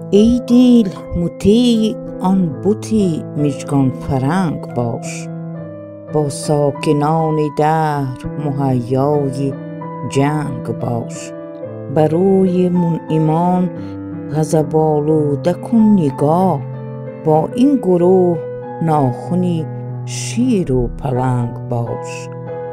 ای دل مطیع آن بتی مژگان فرنگ باش، با ساکنان دهر مهیای جنگ باش. بر روی منعمان غضب آلوده کن نگاه، با این گروه ناخنی شیر و پلنگ باش.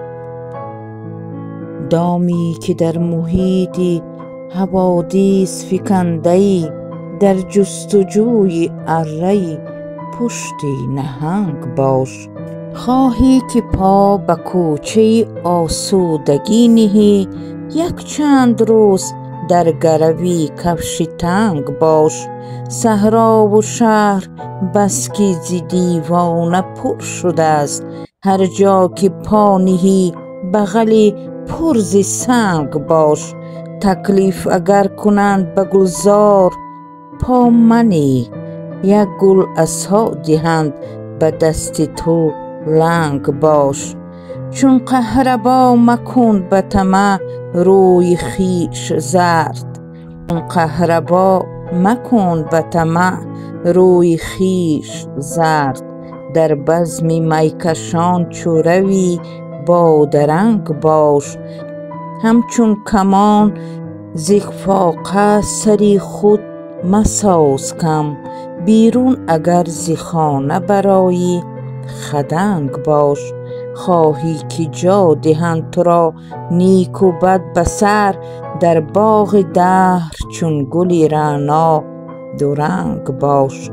دامی که در محیط حوادث فکنده‌ای، در جستجوی اره پشت نهنگ باش. خواهی که پا به کوچه آسودگی نهی، یک چند روز در گروی کفش تنگ باش. صحرا و شهر بس که ز دیوانه پر شده است، هر جا که پا نهی بغل پر ز سنگ باش. تکلیف اگر کنند به گلزار پا منه، یک گل عصا دهند به دست تو لنگ باش. چون کهربا مکن به طمع روی خویش زرد، چون کهربا مکن به طمع روی خویش زرد. در بزم میکشان چو روی بادرنگ باش، همچون کمان ز اخفاق سری خود مساز کم. بیرون اگر ز خانه برآیی خدنگ باش. خواهی که جا دهند تو را نیک و بد به سر، در باغ دهر چون گل رعنا دورنگ باش.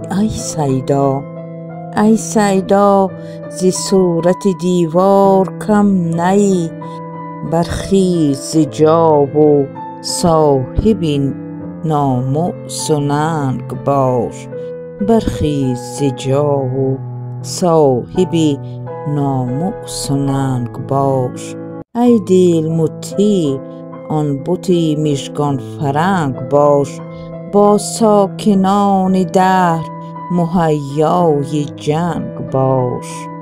ای صیدا ز صورت دیوار کم نه ای، برخیز ز جا و صاحب ناموس و ننگ باش. برخیز ز جا و صاحب ناموس و ننگ باش. ای دل مطیع آن بت مژگان فرنگ باش، با ساکنان دهر مهیای جنگ باش.